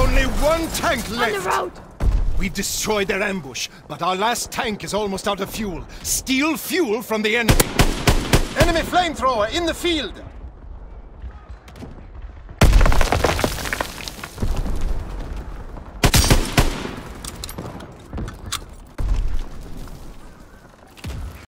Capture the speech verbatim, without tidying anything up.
only one tank left! On the road! We've destroyed their ambush, but our last tank is almost out of fuel. Steal fuel from the enemy! Enemy flamethrower in the field!